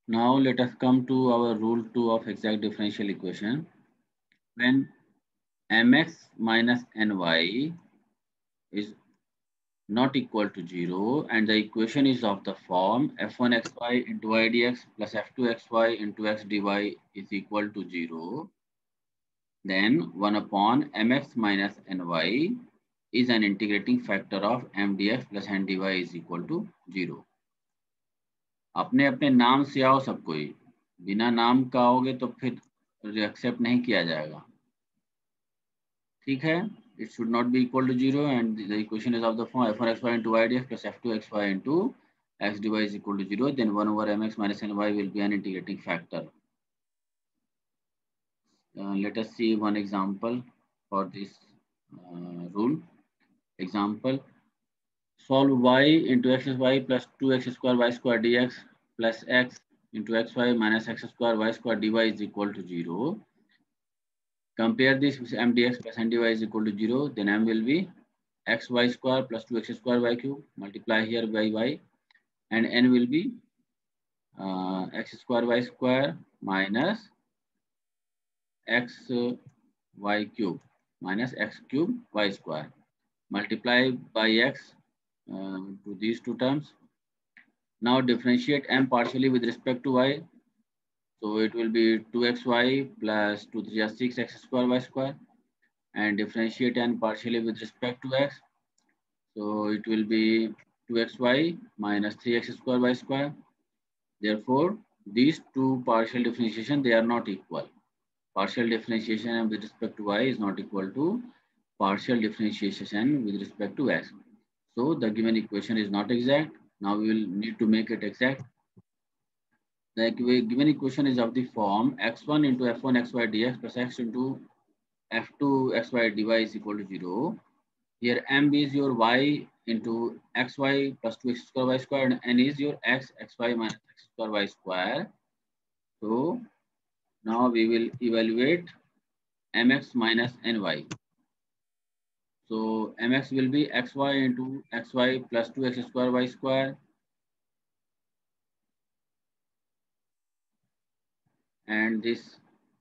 Now let us come to our rule 2 of exact differential equation. When mx minus ny is not equal to 0 and the equation is of the form f1xy into y dx plus f2xy into x dy is equal to 0, then 1 upon mx minus ny is an integrating factor of m dx plus n dy is equal to 0. अपने अपने नाम से आओ सब कोई, बिना नाम का आओगे तो फिर एक्सेप्ट नहीं किया जाएगा, ठीक है. It should not be equal to 0 and the equation is of the form f1xy into y dx plus f2xy into x dy is equal to 0, then 1 over mx minus ny will be an integrating factor. Let us see one example for this rule. Example, solve y into xy plus 2x square y square dx plus x into xy minus x square y square dy is equal to 0. Compare this with m dx plus n dy is equal to 0. Then m will be xy square plus 2x square y cube. Multiply here by y. And n will be x square y square minus x y cube minus x cube y square. Multiply by x to these two terms. Now differentiate m partially with respect to y. So it will be 2xy plus 2 3 are 6x square y square. And differentiate n partially with respect to x. So it will be 2xy minus 3x square y square. Therefore, these two partial differentiation, they are not equal. Partial differentiation with respect to y is not equal to partial differentiation with respect to x. So the given equation is not exact. Now we will need to make it exact. The given equation is of the form x1 into f1 xy dx plus x into f2 xy dy is equal to 0. Here m is your y into xy plus 2x square y square and n is your xy minus x square y square. So now we will evaluate mx minus ny. So mx will be xy into xy plus 2x square y square and this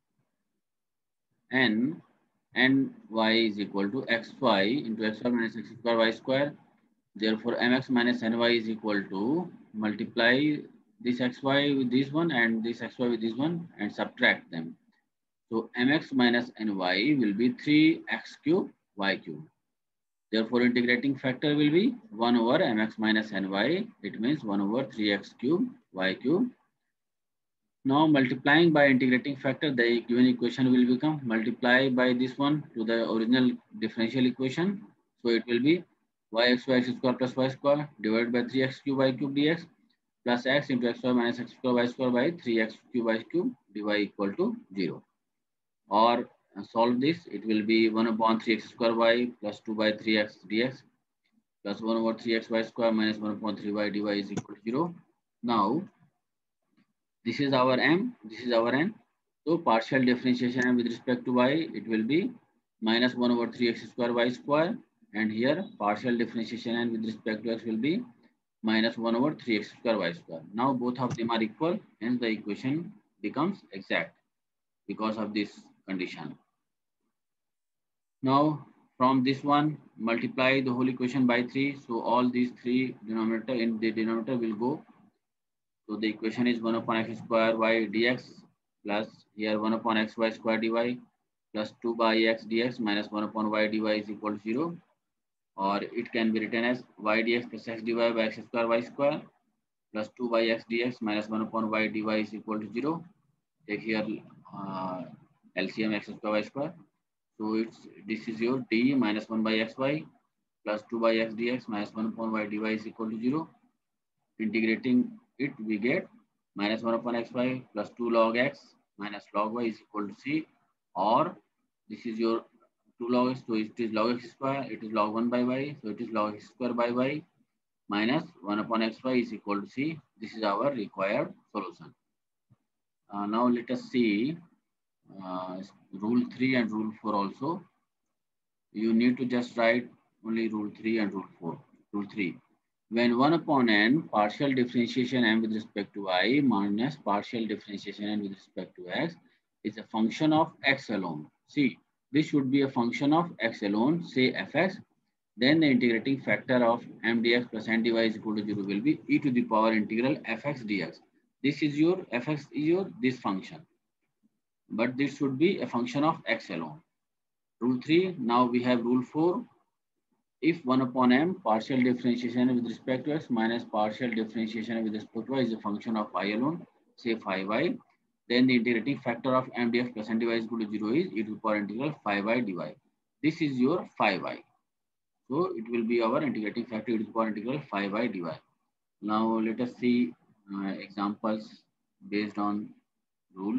n y is equal to xy into xy minus x square y square. Therefore, mx minus ny is equal to multiply this xy with this one and this xy with this one and subtract them. So mx minus ny will be 3x cube y cube. Therefore, integrating factor will be 1 over mx minus ny. It means 1 over 3x cube y cube. Now multiplying by integrating factor, the given equation will become multiply by this one to the original differential equation. So it will be yxy x square plus y square divided by 3x cube y cube dx plus x into xy minus x square y square by 3x cube y cube dy equal to 0. Or solve this, it will be 1 upon 3x square y plus 2 by 3x dx plus 1 over 3x y square minus 1 upon 3y dy is equal to 0. Now this is our m, this is our n. So partial differentiation with respect to y, it will be minus 1 over 3x square y square. And here partial differentiation with respect to x will be minus 1 over 3x square y square. Now both of them are equal, hence the equation becomes exact because of this condition. Now from this one, multiply the whole equation by 3. So all these three denominator in the denominator will go. So the equation is 1 upon x square y dx plus here 1 upon xy square dy plus 2 by x dx minus 1 upon y dy is equal to 0. Or it can be written as y dx plus x dy by x square y square plus 2 by x dx minus 1 upon y dy is equal to 0. Take here LCM x square y square. So this is your d minus 1 by xy plus 2 by x dx minus 1 upon y dy is equal to 0. Integrating it, we get minus 1 upon xy plus 2 log x minus log y is equal to c. Or this is your 2 log x, so it is log x square, it is log 1 by y, so it is log x square by y minus 1 upon xy is equal to c. This is our required solution. Now let us see rule 3 and rule 4 also. You need to just write only rule 3 and rule 4. Rule 3. when 1 upon n partial differentiation n with respect to I minus partial differentiation n with respect to x is a function of x alone. See, this should be a function of x alone, say fx. Then the integrating factor of m dx plus n dy is equal to 0 will be e to the power integral fx dx. This is your fx is your this function, but this should be a function of x alone. Rule 3, now we have rule 4. If 1 upon m partial differentiation with respect to x minus partial differentiation with respect to y is a function of I alone, say phi y, then the integrating factor of m dx plus n dy is equal to 0 is e to the power integral phi y dy. This is your phi y. So it will be our integrating factor e to the power integral phi y dy. Now let us see examples based on rules.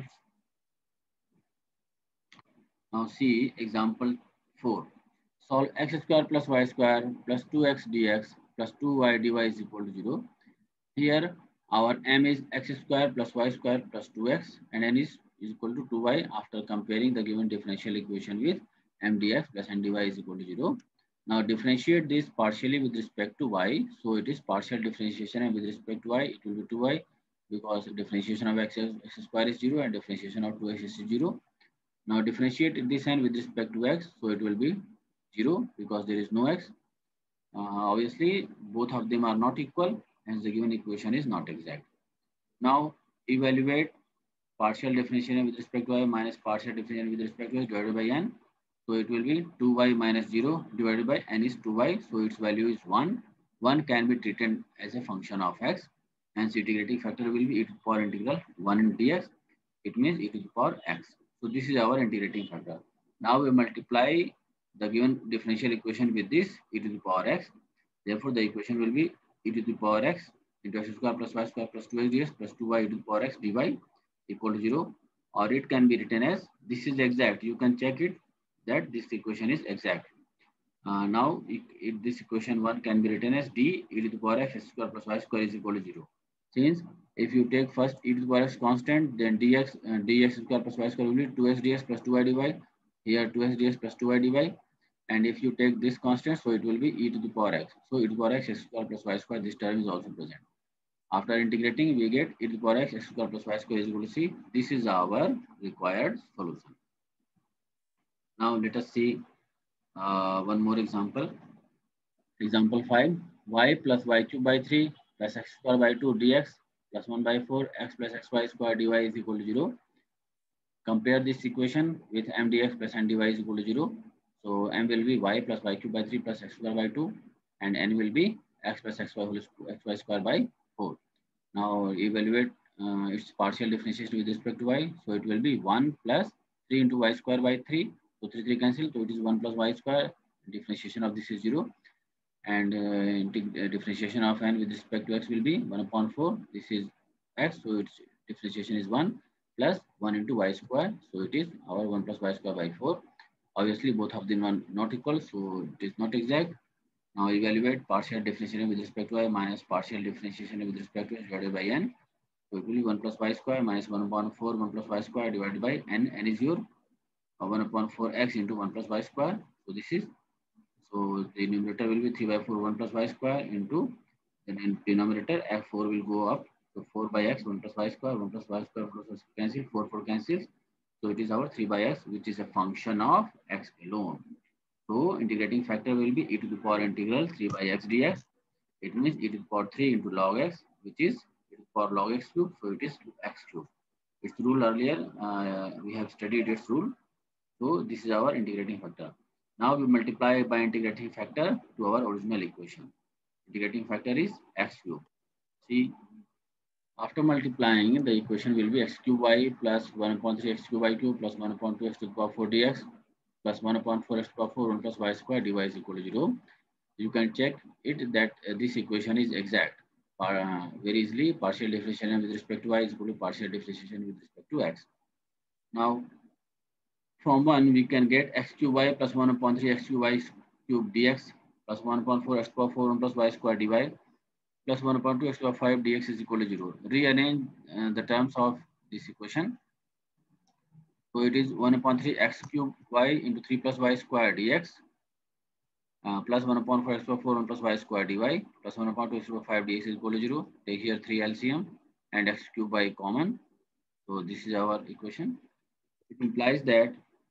Now see example 4. Solve x square plus y square plus 2x dx plus 2y dy is equal to 0. Here our m is x square plus y square plus 2x and n is equal to 2y after comparing the given differential equation with m dx plus n dy is equal to 0. Now differentiate this partially with respect to y. So it is partial differentiation, and with respect to y it will be 2y because differentiation of x square is 0 and differentiation of 2x is 0. Now differentiate this n with respect to x, so it will be 0 because there is no x. Obviously, both of them are not equal, hence the given equation is not exact. Now evaluate partial differentiation with respect to y minus partial differentiation with respect to x divided by n. So it will be 2y minus 0 divided by n is 2y, so its value is 1. 1 can be treated as a function of x, hence integrating factor will be e to the power integral 1 in dx. It means e to the power x. So this is our integrating factor. Now we multiply the given differential equation with this e to the power x. Therefore, the equation will be e to the power x into x square plus y square plus 2x dx plus 2y e to the power x dy equal to 0. Or it can be written as this is exact. You can check it that this equation is exact. Now, this equation 1 can be written as d e to the power x square plus y square is equal to 0. Since if you take first e to the power x constant, then dx square plus y square will be 2x dx plus 2y dy. Here 2x dx plus 2y dy. And if you take this constant, so it will be e to the power x. So e to the power x square plus y square, this term is also present. After integrating, we get e to the power x square plus y square is equal to c. This is our required solution. Now let us see one more example. Example 5, y plus y cube by 3 plus x square by 2 dx plus 1 by 4 x plus xy square dy is equal to 0. Compare this equation with m dx plus n dy is equal to 0. So m will be y plus y cube by 3 plus x square by 2 and n will be x plus xy square by 4. Now evaluate its partial differentiation with respect to y. So it will be 1 plus 3 into y square by 3. So 3 cancel. So it is 1 plus y square. Differentiation of this is 0. And differentiation of n with respect to x will be 1 upon 4. This is x. So its differentiation is 1 plus 1 into y square. So it is our 1 plus y square by 4. Obviously, both of them are not equal. So it is not exact. Now evaluate partial differentiation with respect to y minus partial differentiation with respect to x divided by n. So it will be 1 plus y square minus 1 upon 4, 1 plus y square divided by n. N is your 1 upon 4x into 1 plus y square. So this is, so the numerator will be 3 by 4, 1 plus y square into the denominator f4 will go up. So 4 by x, 1 plus y square, 1 plus y square, 1 plus y square cancel, 4 cancels. So it is our 3 by x, which is a function of x alone. So integrating factor will be e to the power integral 3 by x dx. It means e to the power 3 into log x, which is e to the power log x cube. So it is x cube. Its rule earlier, we have studied its rule. So this is our integrating factor. Now we multiply by integrating factor to our original equation. Integrating factor is x cube. See, after multiplying, the equation will be x cube y plus 1 upon 3 x cube y cube plus 1 upon 2 x to the power 4 dx plus 1 upon 4 x to the power 4 1 plus y square dy is equal to 0. You can check it that this equation is exact. Very easily, partial differentiation with respect to y is equal to partial differentiation with respect to x. Now, from 1, we can get x cube y plus 1 upon 3 x cube y cube dx plus 1 upon 4 x to the power 4 1 plus y square dy plus 1 upon 2 x to the power 5 dx is equal to 0. Rearrange the terms of this equation. So it is 1 upon 3 x cube y into 3 plus y square dx Plus 1 upon 4 x power 4 1 plus y square dy plus 1 upon 2 x power 5 dx is equal to 0. Take here 3 LCM and x cube by common. So this is our equation. It implies that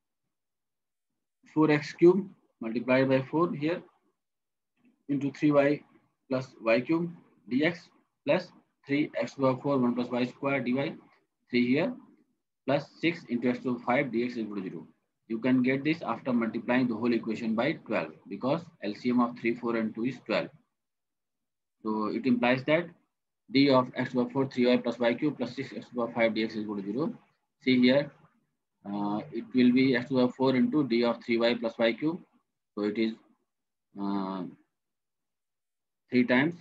4x cube multiplied by 4 here into 3y plus y cube dx plus 3x power 4 1 plus y square dy 3 here plus 6 into x to 5 dx is equal to 0. You can get this after multiplying the whole equation by 12 because LCM of 3, 4 and 2 is 12. So it implies that d of x to the power 4 3y plus y cube plus 6x to the power 5 dx is equal to 0. See here, it will be x to the power 4 into d of 3y plus y cube. So it is 3 times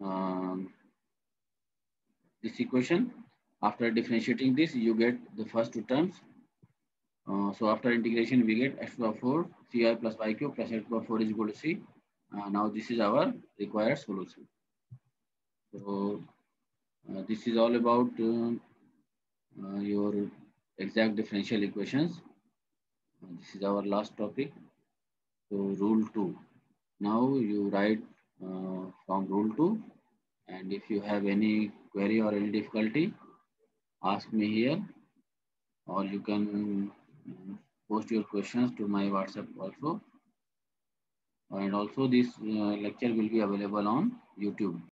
this equation. After differentiating this, you get the first two terms. So after integration, we get x to the power 4 3y plus y cube plus x to the power 4 is equal to c. Now this is our required solution. So this is all about your exact differential equations. This is our last topic. So rule 2. Now you write from rule 2, and if you have any query or any difficulty, ask me here, or you can post your questions to my WhatsApp also. And also this lecture will be available on YouTube.